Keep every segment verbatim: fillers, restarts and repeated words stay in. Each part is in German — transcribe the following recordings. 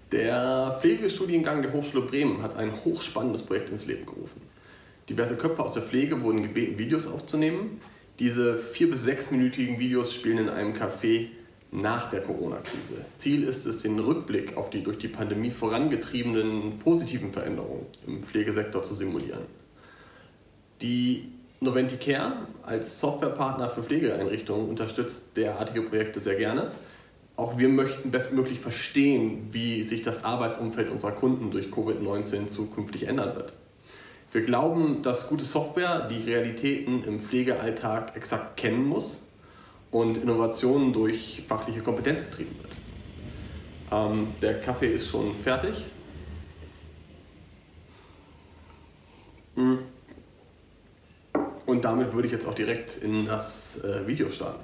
Der Pflegestudiengang der Hochschule Bremen hat ein hochspannendes Projekt ins Leben gerufen. Diverse Köpfe aus der Pflege wurden gebeten, Videos aufzunehmen. Diese vier- bis sechsminütigen Videos spielen in einem Café nach der Corona-Krise. Ziel ist es, den Rückblick auf die durch die Pandemie vorangetriebenen positiven Veränderungen im Pflegesektor zu simulieren. Die Noventi Care als Softwarepartner für Pflegeeinrichtungen unterstützt derartige Projekte sehr gerne. Auch wir möchten bestmöglich verstehen, wie sich das Arbeitsumfeld unserer Kunden durch Covid neunzehn zukünftig ändern wird. Wir glauben, dass gute Software die Realitäten im Pflegealltag exakt kennen muss und Innovationen durch fachliche Kompetenz getrieben wird. Ähm, der Kaffee ist schon fertig. Und damit würde ich jetzt auch direkt in das äh, Video starten.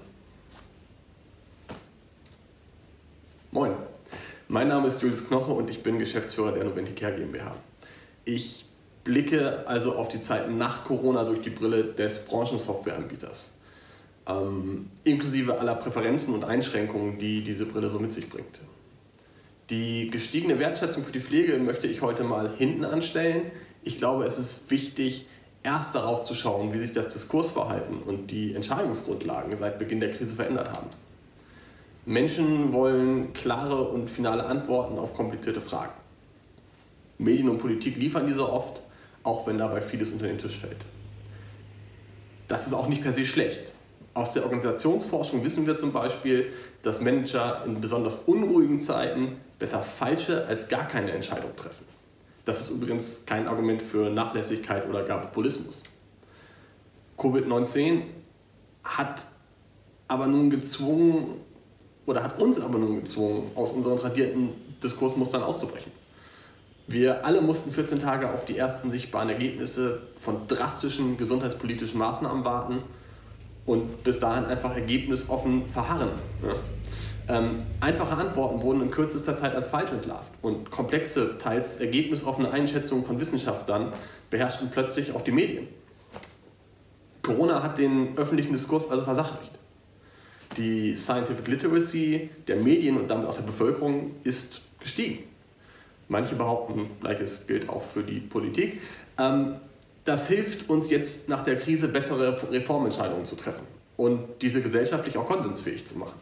Moin, mein Name ist Julius Knoche und ich bin Geschäftsführer der Noventi Care GmbH. Ich blicke also auf die Zeiten nach Corona durch die Brille des Branchensoftwareanbieters, ähm, inklusive aller Präferenzen und Einschränkungen, die diese Brille so mit sich bringt. Die gestiegene Wertschätzung für die Pflege möchte ich heute mal hinten anstellen. Ich glaube, es ist wichtig, erst darauf zu schauen, wie sich das Diskursverhalten und die Entscheidungsgrundlagen seit Beginn der Krise verändert haben. Menschen wollen klare und finale Antworten auf komplizierte Fragen. Medien und Politik liefern diese oft, auch wenn dabei vieles unter den Tisch fällt. Das ist auch nicht per se schlecht. Aus der Organisationsforschung wissen wir zum Beispiel, dass Manager in besonders unruhigen Zeiten besser falsche als gar keine Entscheidung treffen. Das ist übrigens kein Argument für Nachlässigkeit oder gar Populismus. Covid neunzehn hat aber nun gezwungen, oder hat uns aber nun gezwungen, aus unseren tradierten Diskursmustern auszubrechen. Wir alle mussten vierzehn Tage auf die ersten sichtbaren Ergebnisse von drastischen gesundheitspolitischen Maßnahmen warten und bis dahin einfach ergebnisoffen verharren. Ja. Ähm, einfache Antworten wurden in kürzester Zeit als falsch entlarvt und komplexe, teils ergebnisoffene Einschätzungen von Wissenschaftlern beherrschten plötzlich auch die Medien. Corona hat den öffentlichen Diskurs also versachlicht. Die Scientific Literacy der Medien und damit auch der Bevölkerung ist gestiegen. Manche behaupten, Gleiches gilt auch für die Politik. Ähm, das hilft uns jetzt nach der Krise, bessere Reformentscheidungen zu treffen und diese gesellschaftlich auch konsensfähig zu machen.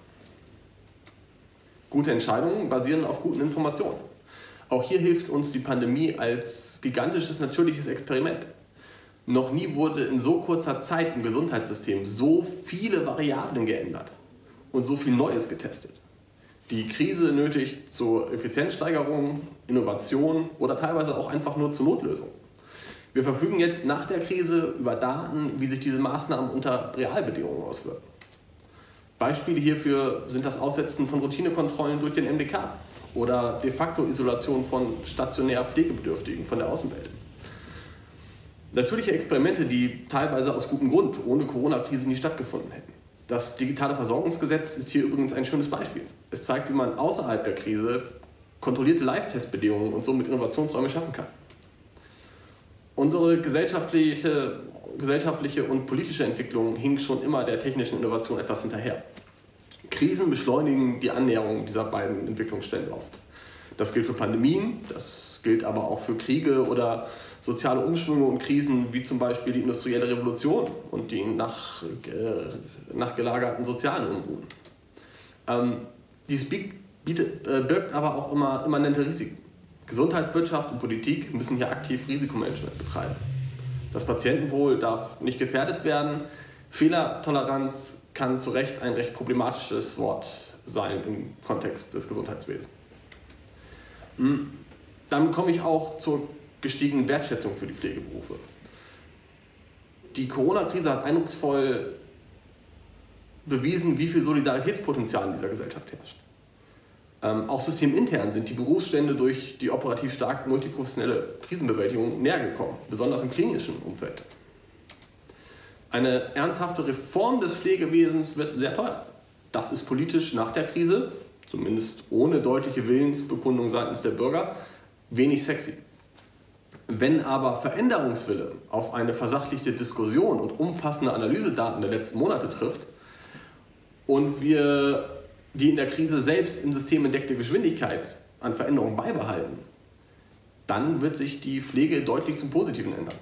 Gute Entscheidungen basieren auf guten Informationen. Auch hier hilft uns die Pandemie als gigantisches natürliches Experiment. Noch nie wurde in so kurzer Zeit im Gesundheitssystem so viele Variablen geändert und so viel Neues getestet. Die Krise nötigt zur Effizienzsteigerung, Innovation oder teilweise auch einfach nur zur Notlösung. Wir verfügen jetzt nach der Krise über Daten, wie sich diese Maßnahmen unter Realbedingungen auswirken. Beispiele hierfür sind das Aussetzen von Routinekontrollen durch den M D K oder de facto Isolation von stationär Pflegebedürftigen von der Außenwelt. Natürliche Experimente, die teilweise aus gutem Grund ohne Corona-Krise nie stattgefunden hätten. Das digitale Versorgungsgesetz ist hier übrigens ein schönes Beispiel. Es zeigt, wie man außerhalb der Krise kontrollierte Live-Testbedingungen und somit Innovationsräume schaffen kann. Unsere gesellschaftliche, gesellschaftliche und politische Entwicklung hing schon immer der technischen Innovation etwas hinterher. Krisen beschleunigen die Annäherung dieser beiden Entwicklungsstände oft. Das gilt für Pandemien, das gilt aber auch für Kriege oder soziale Umschwünge und Krisen, wie zum Beispiel die industrielle Revolution und die nach, äh, nachgelagerten sozialen Unruhen. Ähm, dies bietet, äh, birgt aber auch immer immanente Risiken. Gesundheitswirtschaft und Politik müssen hier aktiv Risikomanagement betreiben. Das Patientenwohl darf nicht gefährdet werden. Fehlertoleranz kann zu Recht ein recht problematisches Wort sein im Kontext des Gesundheitswesens. Damit komme ich auch zur gestiegenen Wertschätzung für die Pflegeberufe. Die Corona-Krise hat eindrucksvoll bewiesen, wie viel Solidaritätspotenzial in dieser Gesellschaft herrscht. Ähm, auch systemintern sind die Berufsstände durch die operativ stark multiprofessionelle Krisenbewältigung näher gekommen, besonders im klinischen Umfeld. Eine ernsthafte Reform des Pflegewesens wird sehr teuer. Das ist politisch nach der Krise, zumindest ohne deutliche Willensbekundung seitens der Bürger, wenig sexy. Wenn aber Veränderungswille auf eine versachlichte Diskussion und umfassende Analysedaten der letzten Monate trifft und wir die in der Krise selbst im System entdeckte Geschwindigkeit an Veränderungen beibehalten, dann wird sich die Pflege deutlich zum Positiven ändern.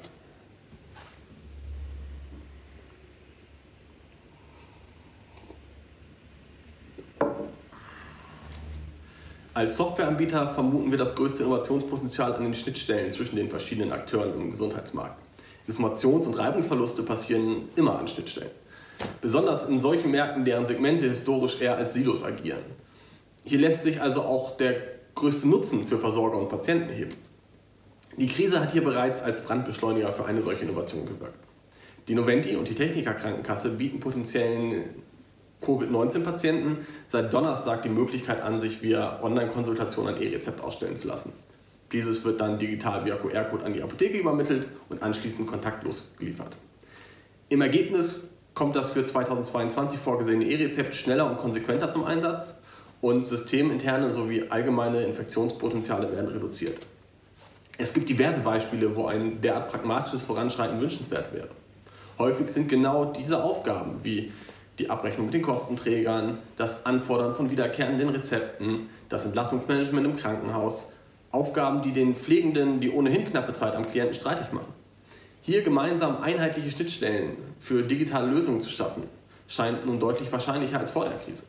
Als Softwareanbieter vermuten wir das größte Innovationspotenzial an den Schnittstellen zwischen den verschiedenen Akteuren im Gesundheitsmarkt. Informations- und Reibungsverluste passieren immer an Schnittstellen. Besonders in solchen Märkten, deren Segmente historisch eher als Silos agieren. Hier lässt sich also auch der größte Nutzen für Versorger und Patienten heben. Die Krise hat hier bereits als Brandbeschleuniger für eine solche Innovation gewirkt. Die Noventi und die Techniker Krankenkasse bieten potenziellen Covid neunzehn Patienten seit Donnerstag die Möglichkeit an, sich via Online-Konsultation ein E-Rezept ausstellen zu lassen. Dieses wird dann digital via Q R-Code an die Apotheke übermittelt und anschließend kontaktlos geliefert. Im Ergebnis kommt das für zweitausendzweiundzwanzig vorgesehene E-Rezept schneller und konsequenter zum Einsatz und systeminterne sowie allgemeine Infektionspotenziale werden reduziert. Es gibt diverse Beispiele, wo ein derart pragmatisches Voranschreiten wünschenswert wäre. Häufig sind genau diese Aufgaben wie die Abrechnung mit den Kostenträgern, das Anfordern von wiederkehrenden Rezepten, das Entlastungsmanagement im Krankenhaus, Aufgaben, die den Pflegenden die ohnehin knappe Zeit am Klienten streitig machen. Hier gemeinsam einheitliche Schnittstellen für digitale Lösungen zu schaffen, scheint nun deutlich wahrscheinlicher als vor der Krise.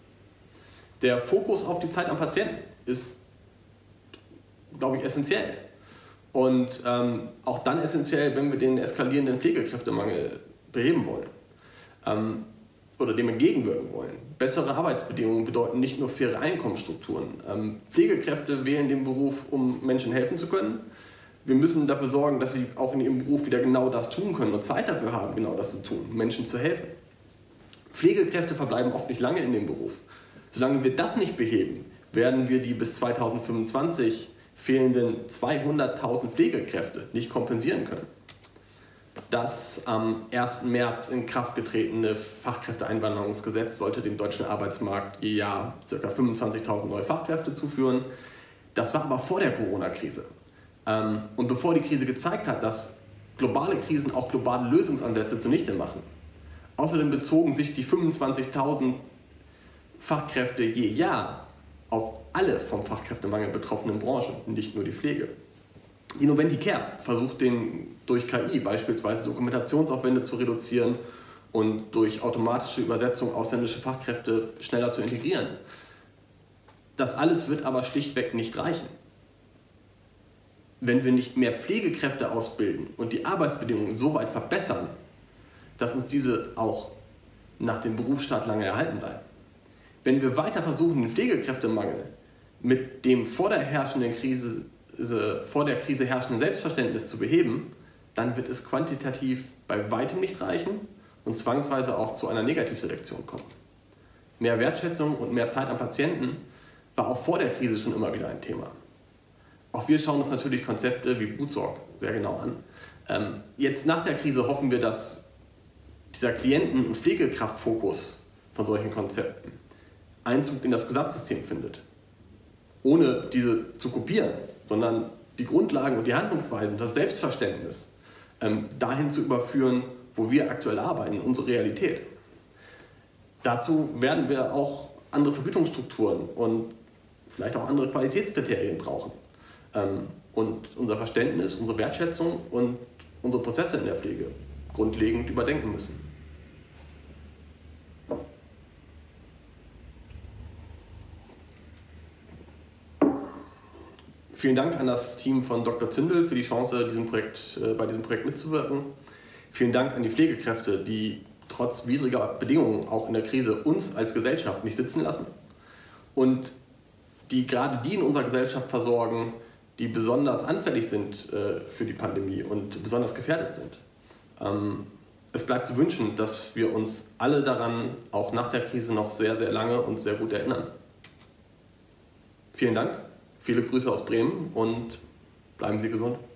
Der Fokus auf die Zeit am Patienten ist, glaube ich, essentiell. Und ähm, auch dann essentiell, wenn wir den eskalierenden Pflegekräftemangel beheben wollen. Ähm, oder dem entgegenwirken wollen. Bessere Arbeitsbedingungen bedeuten nicht nur faire Einkommensstrukturen. Ähm, Pflegekräfte wählen den Beruf, um Menschen helfen zu können. Wir müssen dafür sorgen, dass sie auch in ihrem Beruf wieder genau das tun können und Zeit dafür haben, genau das zu tun, Menschen zu helfen. Pflegekräfte verbleiben oft nicht lange in dem Beruf. Solange wir das nicht beheben, werden wir die bis zweitausendfünfundzwanzig fehlenden zweihunderttausend Pflegekräfte nicht kompensieren können. Das am ersten März in Kraft getretene Fachkräfteeinwanderungsgesetz sollte dem deutschen Arbeitsmarkt je Jahr ca. fünfundzwanzigtausend neue Fachkräfte zuführen. Das war aber vor der Corona-Krise. Und bevor die Krise gezeigt hat, dass globale Krisen auch globale Lösungsansätze zunichte machen. Außerdem bezogen sich die fünfundzwanzigtausend Fachkräfte je Jahr auf alle vom Fachkräftemangel betroffenen Branchen, nicht nur die Pflege. Die Noventi Care versucht den durch K I beispielsweise Dokumentationsaufwände zu reduzieren und durch automatische Übersetzung ausländische Fachkräfte schneller zu integrieren. Das alles wird aber schlichtweg nicht reichen. Wenn wir nicht mehr Pflegekräfte ausbilden und die Arbeitsbedingungen so weit verbessern, dass uns diese auch nach dem Berufsstart lange erhalten bleiben. Wenn wir weiter versuchen, den Pflegekräftemangel mit dem vor der herrschenden Krise vor der Krise herrschenden Selbstverständnis zu beheben, dann wird es quantitativ bei weitem nicht reichen und zwangsweise auch zu einer Negativselektion kommen. Mehr Wertschätzung und mehr Zeit am Patienten war auch vor der Krise schon immer wieder ein Thema. Auch wir schauen uns natürlich Konzepte wie Blutsorg sehr genau an. Ähm, jetzt nach der Krise hoffen wir, dass dieser Klienten- und Pflegekraftfokus von solchen Konzepten Einzug in das Gesamtsystem findet. Ohne diese zu kopieren, sondern die Grundlagen und die Handlungsweisen, das Selbstverständnis ähm, dahin zu überführen, wo wir aktuell arbeiten, unsere Realität. Dazu werden wir auch andere Vergütungsstrukturen und vielleicht auch andere Qualitätskriterien brauchen. Ähm, und unser Verständnis, unsere Wertschätzung und unsere Prozesse in der Pflege grundlegend überdenken müssen. Vielen Dank an das Team von Doktor Zündel für die Chance, diesem Projekt, äh, bei diesem Projekt mitzuwirken. Vielen Dank an die Pflegekräfte, die trotz widriger Bedingungen auch in der Krise uns als Gesellschaft nicht sitzen lassen und die gerade die in unserer Gesellschaft versorgen, die besonders anfällig sind äh, für die Pandemie und besonders gefährdet sind. Ähm, es bleibt zu wünschen, dass wir uns alle daran auch nach der Krise noch sehr, sehr lange und sehr gut erinnern. Vielen Dank. Viele Grüße aus Bremen und bleiben Sie gesund.